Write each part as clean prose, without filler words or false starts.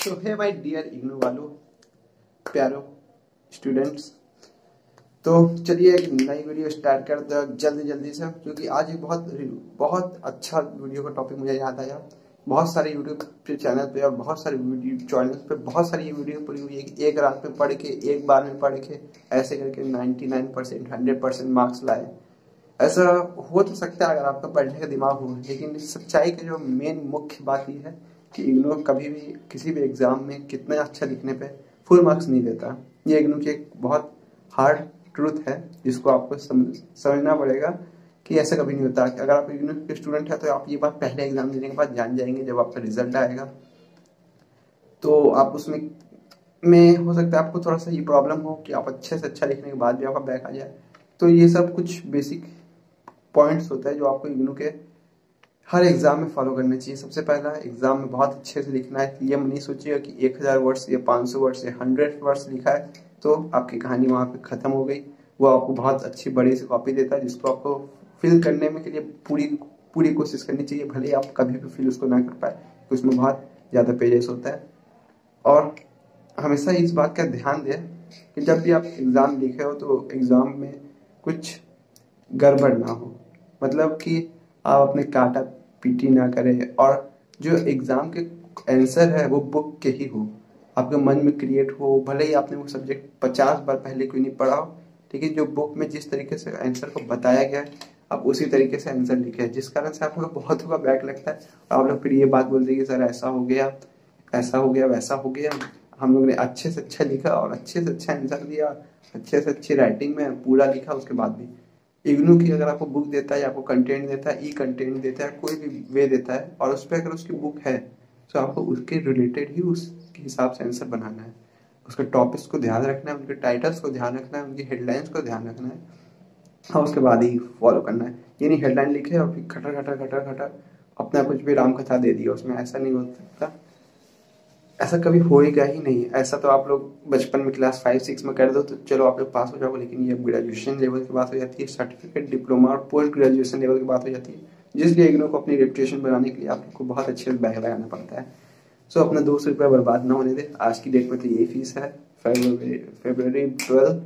तो hey my dear IGNOU वालों, प्यारो स्टूडेंट्स, तो चलिए एक नई वीडियो स्टार्ट करते हैं जल्दी से, क्योंकि आज एक बहुत अच्छा वीडियो का टॉपिक मुझे याद आया। बहुत सारे यूट्यूब पे चैनल पे और बहुत सारे वीडियो चैनल पे बहुत सारी वीडियो पड़ी हुई है कि एक रात में पढ़ के, एक बार में पढ़ के ऐसे करके 99% 100% मार्क्स लाए। ऐसा हो तो सकता है अगर आपका पढ़ने का दिमाग हो, लेकिन सच्चाई की जो मेन मुख्य बात यह है कि इग्नू कभी भी किसी भी एग्जाम में कितना अच्छा लिखने पे फुल मार्क्स नहीं देता। ये इग्नू की एक बहुत हार्ड ट्रूथ है जिसको आपको समझना पड़ेगा कि ऐसा कभी नहीं होता। अगर आप इग्नू के स्टूडेंट है तो आप ये बात पहले एग्जाम देने के बाद जान जाएंगे। जब आपका रिजल्ट आएगा तो आप उसमें हो सकता है आपको थोड़ा सा ये प्रॉब्लम हो कि आप अच्छे से अच्छा लिखने के बाद भी आपका बैक आ जाए। तो ये सब कुछ बेसिक पॉइंट्स होता है जो आपको इग्नू के हर एग्जाम में फॉलो करना चाहिए। सबसे पहला, एग्जाम में बहुत अच्छे से लिखना है। ये नहीं सोचिएगा कि 1000 वर्ड्स या 500 वर्ड्स या 100 वर्ड्स लिखा है तो आपकी कहानी वहाँ पे खत्म हो गई। वो आपको बहुत अच्छी बड़ी सी कॉपी देता है जिसको आपको फिल करने में के लिए पूरी कोशिश करनी चाहिए, भले ही आप कभी भी फिल उसको ना कर पाए, क्योंकि उसमें बहुत ज़्यादा पेजेस होता है। और हमेशा इस बात का ध्यान दें कि जब भी आप एग्ज़ाम लिखे हो तो एग्ज़ाम में कुछ गड़बड़ ना हो, मतलब कि आप अपने काटा पीटी ना करें और जो एग्ज़ाम के आंसर है वो बुक के ही हो, आपके मन में क्रिएट हो। भले ही आपने वो सब्जेक्ट 50 बार पहले कोई नहीं पढ़ा हो, लेकिन जो बुक में जिस तरीके से आंसर को बताया गया है आप उसी तरीके से आंसर लिखे, जिस कारण से आप लोग बहुत होगा बैक लगता है और आप लोग फिर ये बात बोलते हैं कि सर ऐसा हो गया वैसा हो गया। हम लोग ने अच्छे से अच्छा लिखा और अच्छे से अच्छा आंसर दिया, अच्छे से अच्छी राइटिंग में पूरा लिखा। उसके बाद भी इग्नू की अगर आपको बुक देता है या आपको कंटेंट देता है, ई कंटेंट देता है, कोई भी वे देता है और उस पर अगर उसकी बुक है तो आपको उसके रिलेटेड ही उसके हिसाब से आंसर बनाना है। उसके टॉपिक्स को ध्यान रखना है, उनके टाइटल्स को ध्यान रखना है, उनकी हेडलाइंस को ध्यान रखना है और उसके बाद ही फॉलो करना है। ये नहीं हेडलाइन लिखे और फिर खटर अपना कुछ भी राम कथा दे दिया उसमें, ऐसा नहीं हो सकता। ऐसा कभी होएगा ही नहीं। ऐसा तो आप लोग बचपन में क्लास 5-6 में कर दो तो चलो आप लोग पास हो जाओगे, लेकिन ये ग्रेजुएशन लेवल की बात हो जाती है, सर्टिफिकेट, डिप्लोमा और पोस्ट ग्रेजुएशन लेवल की बात हो जाती है, जिसलिए इग्नू को अपनी रेपुटेशन बनाने के लिए आप लोग को बहुत अच्छे से बैग लगाना पड़ता है। सो अपना 200 रुपया बर्बाद ना होने दे। आज की डेट में तो यही फीस है फरवरी 12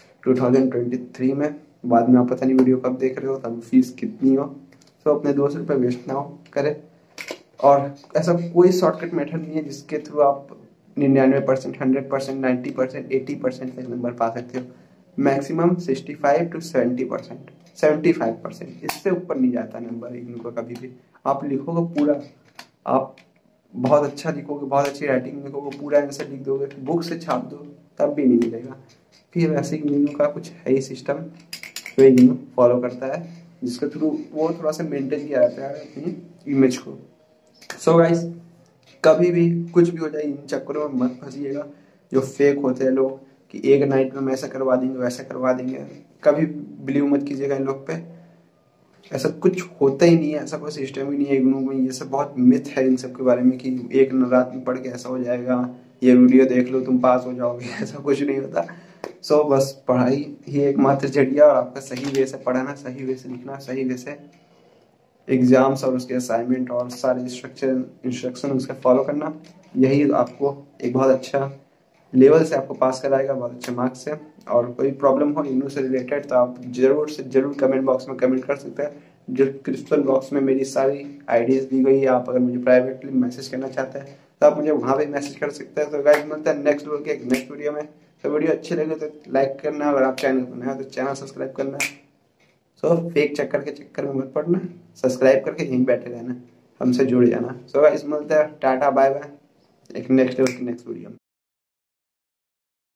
2023 में। बाद में आप पता नहीं वीडियो कब देख रहे हो तब फीस कितनी हो। सो अपने 200 रुपये वेस्ट ना हो करे। और ऐसा कोई शॉर्टकट मेथड नहीं है जिसके थ्रू आप 99%, 100%, 90%, 80% तक नंबर पा सकते हो। मैक्सिमम 65 to 70%, 75%, इससे ऊपर नहीं जाता नंबर इग्नू का कभी भी। आप लिखोगे पूरा, आप बहुत अच्छा लिखोगे, बहुत अच्छी राइटिंग लिखोगे, पूरा आंसर लिख दोगे, बुक से छाप दो तब भी नहीं मिलेगा। फिर वैसे इग्नू का कुछ है ही सिस्टम जो इग्नू फॉलो करता है, जिसके थ्रू वो थोड़ा सा मेंटेन किया जाता है अपनी इमेज को। सो गाइस, कभी भी कुछ भी हो जाए इन चक्करों में मत फंसिएगा जो फेक होते हैं लोग कि एक नाइट में हम ऐसा करवा देंगे वैसा करवा देंगे। कभी बिलीव मत कीजिएगा इन लोग पे, ऐसा कुछ होता ही नहीं है, ऐसा कोई सिस्टम ही नहीं है इग्नू में। ये सब बहुत मिथ है इन सब के बारे में कि एक रात में पढ़ के ऐसा हो जाएगा, ये वीडियो देख लो तुम पास हो जाओगे, ऐसा कुछ नहीं होता। सो बस पढ़ाई ही एकमात्र जरिया और आपका सही वे से पढ़ना, सही वे से लिखना, सही वे से एग्जाम्स और उसके असाइनमेंट और सारे इंस्ट्रक्शन उसका फॉलो करना, यही आपको एक बहुत अच्छा लेवल से आपको पास कराएगा, बहुत अच्छे मार्क्स से। और कोई प्रॉब्लम हो इग्नू से रिलेटेड तो आप जरूर से जरूर कमेंट बॉक्स में कमेंट कर सकते हैं। डिस्क्रिप्शन बॉक्स में मेरी सारी आईडीज दी गई है। आप अगर मुझे प्राइवेटली मैसेज करना चाहते हैं तो आप मुझे वहाँ भी मैसेज कर सकते हैं। तो गाइस मिलता है नेक्स्ट वीडियो में। तो वीडियो अच्छी लगे तो लाइक करना, अगर आप चैनल पर नए हो तो चैनल सब्सक्राइब करना। सो फेक चक्कर के चक्कर में मत पड़ना, सब्सक्राइब करके यहीं बैठे रहना, हमसे जुड़ जाना। सो गाइस मिलते हैं, टाटा बाय बाय, एक नेक्स्ट वीडियो में।